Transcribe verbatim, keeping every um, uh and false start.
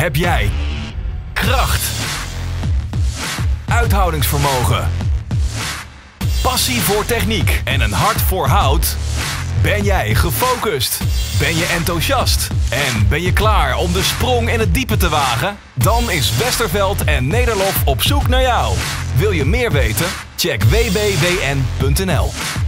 Heb jij kracht, uithoudingsvermogen, passie voor techniek en een hart voor hout? Ben jij gefocust? Ben je enthousiast? En ben je klaar om de sprong in het diepe te wagen? Dan is Westerveld en Nederlof op zoek naar jou. Wil je meer weten? Check w b w n punt n l.